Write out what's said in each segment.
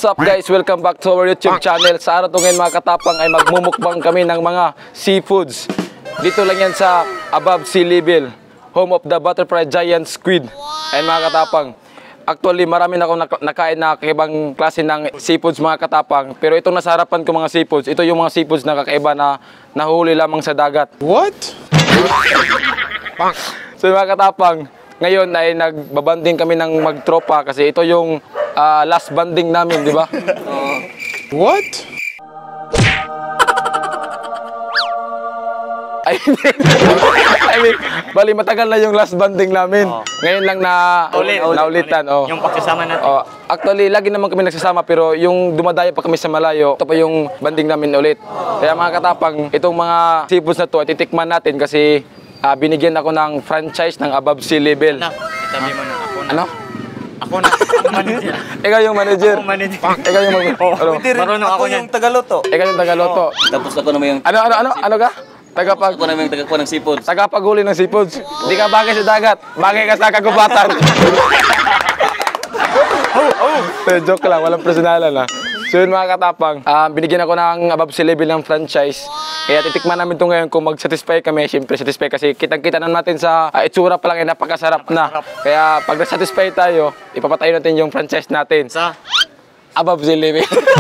What's up guys? Welcome back to our YouTube channel. Sa araw to ngayon mga katapang ay magmumukbang kami ng mga seafoods. Dito lang yan sa above sea level, home of the butterfly giant squid. Ayun mga katapang, actually marami na akong nakain na kakaibang klase ng seafoods mga katapang. Pero itong nasa harapan ko mga seafoods, ito yung mga seafoods na kakaiba na nahuli lamang sa dagat. What? So mga katapang, ngayon ay nagbabanding kami ng magtropa kasi ito yung last banding namin, di ba? What? I mean, bali matagal na yung last banding namin. Ngayon lang naulitan. Yung pagsasama natin. Actually, lagi naman kami nagsasama pero yung dumadayo pa kami sa malayo, ito pa yung banding namin ulit. Kaya mga katapang, itong mga seafoods na to ay titikman natin kasi binigyan ako ng franchise ng above sea level. Itabi mo na ako na. Ano? Ako na. Ako manager. Ikaw yung manager. Ako manager. Ikaw yung Marunong ako yan. Tagaloto. Ikaw yung tagaloto. Tapos ako naman yung Ano ka? Tagapag ako naman yung tagakuha ng seafoods. tagapaghuli ng seafoods. Hindi ka bagay sa dagat, bagay ka sa kagubatan. Joke lang, walang personalan ha. So yun mga katapang, binigyan ako ng above sea level ng franchise. Kaya titikman namin ito ngayon kung mag-satisfy kami. Siyempre satisfy kasi kitang-kita na natin sa itsura pa lang ay napakasarap na. Kaya pag na-satisfy tayo, ipapatayo natin yung franchise natin Sa above sea level.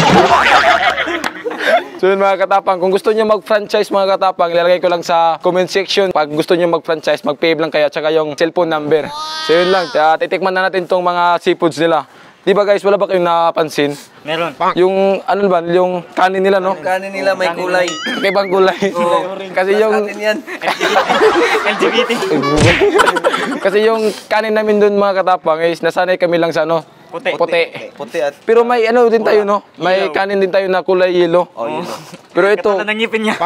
So yun mga katapang, kung gusto nyo mag-franchise mga katapang, ilalagay ko lang sa comment section. Pag gusto nyo mag-franchise, mag-pave lang kayo at saka yung cellphone number. So yun lang, titikman na natin tong mga seafoods nila. Di ba guys, wala ba kayong napansin? meron. Yung ano ba, yung kanin nila no? Kanin nila may kulay. Kaibang kulay. Kasi yung Atin yan. LGBT. kasi yung kanin namin doon mga katapang is nasanay kami lang sa ano? Puti. Puti at Pero may ano din tayo no? May kanin din tayo na kulay yellow. Pero ito, Katala ng ngipin niya.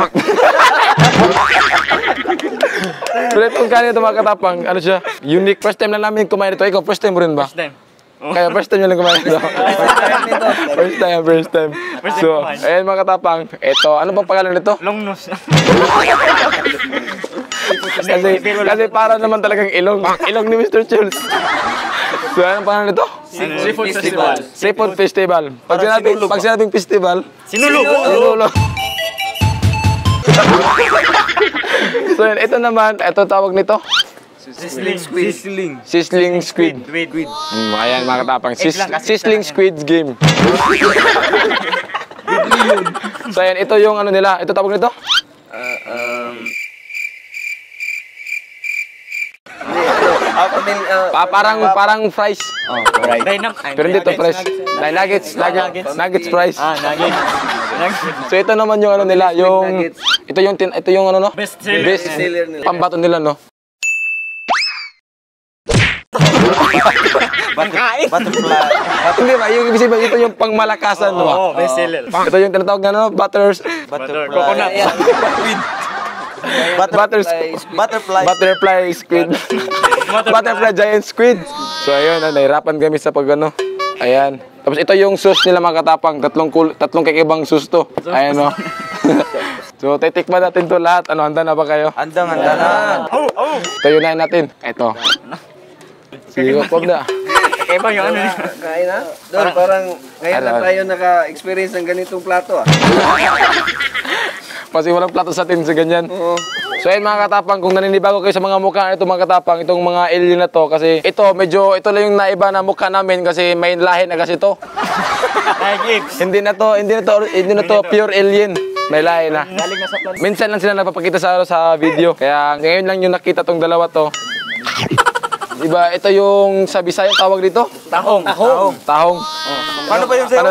pero itong kanin ito mga katapang, ano siya? Unique. First time lang namin kumain ito. Ikaw, first time mo rin ba? First time. Kaya first time nyo lang kumain ito. First time. So, ayan mga katapang. Ito, ano bang pangalan nito? Long nose. Kasi para naman talagang ilong. Ilong ni Mr. Chulz. So, anong pangalan nito? Seafood Festival. Seafood Festival. Pag sinabing festival, Sinulog. So, yan, ito naman, ito tawag nito. Sizzling squid. Sizzling squid. Ayan mga katapang. Sizzling squid game. So, ayan, ito yung ano nila. Ito tawag nito? Parang fries. Pero hindi to fries. Nuggets fries. Nuggets. So ito naman yung ano nila, yung ito yung ano no? Best seller nila. Pambato nila no. butterfly. Hindi ba, yung ibig sabihin ito yung pangmalakasan no. Oo, best seller. Ito yung tinatawag na no, Coconut. butterfly squid. Butterfly giant squid. So ayun, nahirapan kami sa pag ano. Ayan. Tapos ito yung sauce nila mga katapang, tatlong kakaibang sauce to. Ayan no. So titikman natin to lahat. Ano, handa na ba kayo? Handa na. Tayunayin natin. Ito. Sige, wag na. Kakaiba yung ano niya. Kain na? Doon, parang ngayon na tayo naka-experience ng ganitong plato ah. Kasi walang plato sa atin sa ganyan. So ayun mga katapang, kung naninibago kayo sa mga mukha ito mga katapang, itong mga alien na to, kasi ito lang yung naiba na mukha namin kasi may lahi na kasi to. hindi na to pure alien. May lahi na. Minsan lang sila napapakita sa video. Kaya ngayon lang yung nakita tong dalawa to. Diba, ito yung sa Bisaya tawag dito? Tahong. Paano ba yung sa'yo?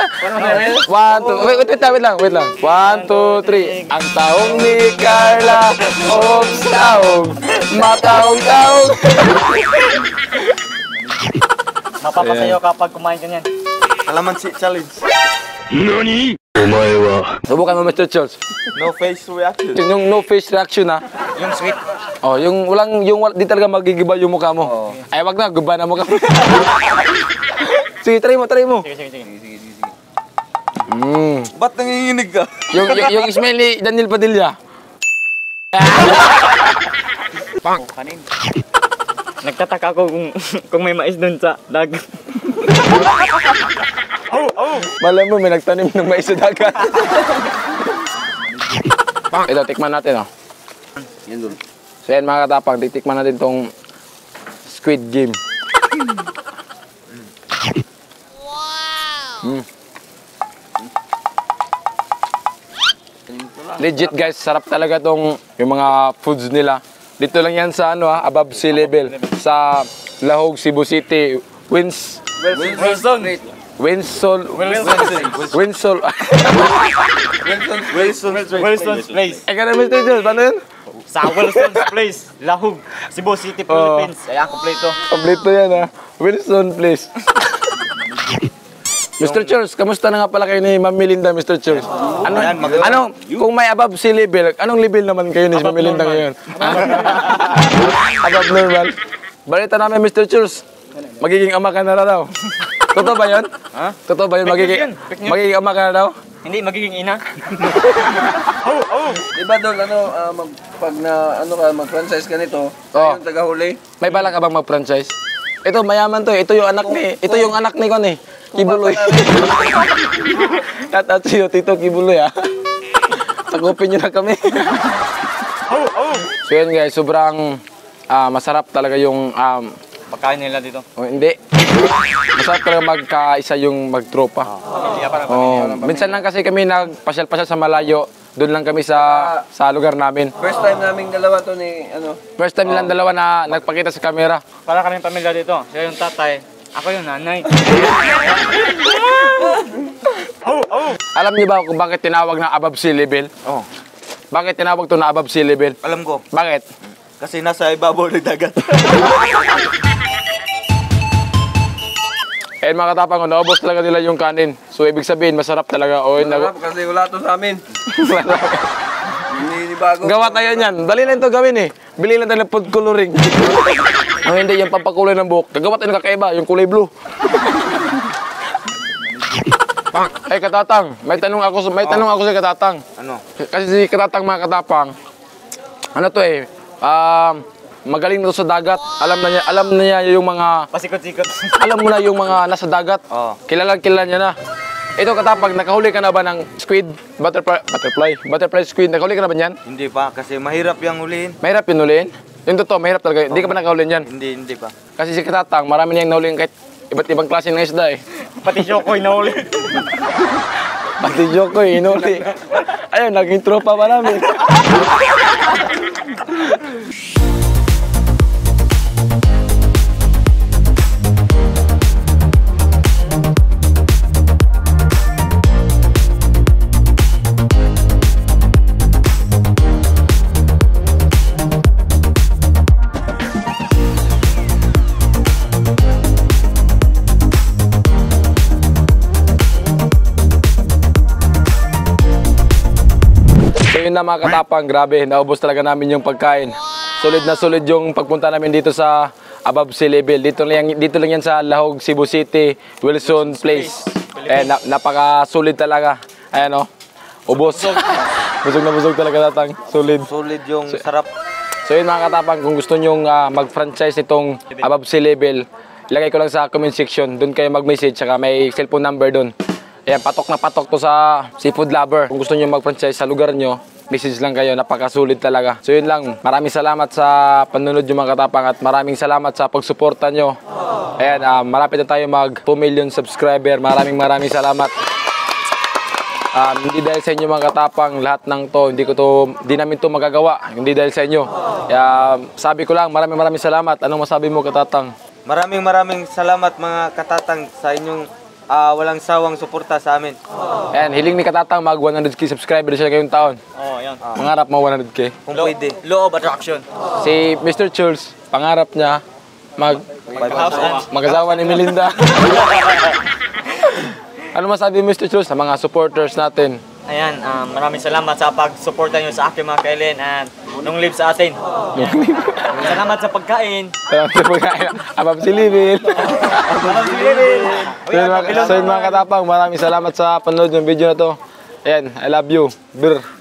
Wait lang. 1, 2, 3. Ang tahong ni Carla, tahong, matahong-tahong. Mapapasayo kapag kumain ka niyan. Alamansi challenge. Subukan mo Mr. Charles. No face reaction. Yung no face reaction ha. Yung sweet. Oh, yung di talaga magigiba yung mukha mo. Ay, wag na, guba na mukha mo. Sige, try mo. Sige. Ba't nanginginig ka? Yung smell ni Daniel Padilla. Kanin. Nagtataka ako kung may mais doon sa dagat. Malay mo, may nagtanim ng mais sa dagat. Ito, tikman natin, oh. Yan doon. So yan mga katapang, titikman natin tong Squid Game. Legit guys, sarap talaga tong yung mga foods nila. Dito lang yan sa ano above sea level. Sa Lahog, Cebu City, Wilson. Wilson's Place. Eh, ka na Mr. Jules, paano yun? Sa Wilson's Place, Lahog, Cebu City, Philippines. Ayan, kompleto. Kompleto yan Wilson Place. Mr. Charles, kamusta na nga pala kayo ni Ma'am Melinda, Mr. Charles? Ano, kung may above sea level, anong level naman kayo ni Ma'am Melinda ngayon? Above normal. Balita namin, Mr. Charles, magiging ama ka na raw. Totoo ba yun? Ha? Totoo ba yun? Magiging ama ka na raw? Hindi, magiging ina. Diba doon, pag mag-franchise ka nito, Oh. yung tagahuli. May balak ka bang mag-franchise? Ito, mayaman to eh. Ito yung anak ni Kon eh. Kibuloy. Tatatsuyo, Tito Kibuloy Sakupin nyo na kami. So yun guys, sobrang masarap talaga yung Pagkain nila dito. hindi. Masarap talaga magkaisa yung magtropa. Pamilya para Minsan lang kasi kami nagpasyal-pasyal sa malayo. Doon lang kami sa lugar namin. First time naming dalawa to ni, First time nilang dalawa na nagpakita sa camera. Para kaming pamilya dito. Siya yung tatay, ako yung nanay. Alam niyo ba kung bakit tinawag na above sea level? Oh, Bakit tinawag to na above sea level? alam ko. Bakit? Kasi nasa ibabaw ng dagat. Eh mga katapang, naubos talaga nila yung kanin. So ibig sabihin, masarap talaga. O, Sarap kasi wala to sa amin. Hindi bago. gawa tayo niyan. Dali lang ito gawin eh. Bili lang tayo ng food coloring. O hindi, yung pampakulay ng buhok. Gagawa tayo ng kakaiba, yung kulay blue. Eh Katatang, may tanong ako sa Katatang. Ano? Kasi si Katatang mga katapang, ano to eh, magaling na to sa dagat. Alam na niya yung mga, Pasikot-sikot. alam mo na yung mga nasa dagat. Oo. Kilala niya na. Ito Katapang, nakahuli ka na ba ng squid? Butterfly squid, nakahuli ka na ba niyan? Hindi pa, kasi mahirap yung hulihin. Mahirap yun huliin? Yung totoo, mahirap talaga. Hindi ka pa nakahuli niyan. Hindi pa. Kasi si Katatang, marami niyang nahuliin kahit iba't ibang klase ng isda eh. Pati Chokoy na uli. Pati Jokoy, inuli. Ayun, naging tropa pa namin. So yun na mga katapang, grabe, naubos talaga namin yung pagkain. Solid na solid yung pagpunta namin dito sa above sea level. Dito lang yan sa Lahog, Cebu City, Wilson Place. Napaka-solid talaga. Ayan ubos. Busog na busog talaga tatang, solid. Solid yung sarap. So yun mga katapang, kung gusto nyong mag-franchise itong above sea level, ilagay ko lang sa comment section. Doon kayo mag-message, saka may cellphone number doon. Ayan, patok na patok to sa seafood lover. Kung gusto nyo mag-franchise sa lugar nyo, message lang kayo, napakasulit talaga. So yun lang, maraming salamat sa panunod yung mga katapang at maraming salamat sa pagsuporta nyo. Ayan, malapit na tayo mag 2 million subscriber. Maraming salamat. Hindi dahil sa inyo mga katapang, lahat ng to, hindi namin to magagawa. Hindi dahil sa inyo. Kaya sabi ko lang, maraming salamat. Anong masabi mo Katatang? Maraming salamat mga katatang sa inyong walang sawang suporta sa amin. Ayan, hiling ni Katatang mag 100k subscriber siya ngayong taon. Oh, yan. Mangarap mo 100k. Kung pwede. Law of attraction. Si Mr. Charles, pangarap niya mag-asawa ni Melinda. Ano masabi Mr. Charles sa mga supporters natin? Ayan, maraming salamat sa pag-suporta nyo sa aking mga kailin at nung live sa atin. Salamat sa pagkain. Abab si Libil. So yun mga katapang, maraming salamat sa panonood ng video na to. Ayan, I love you. Brr.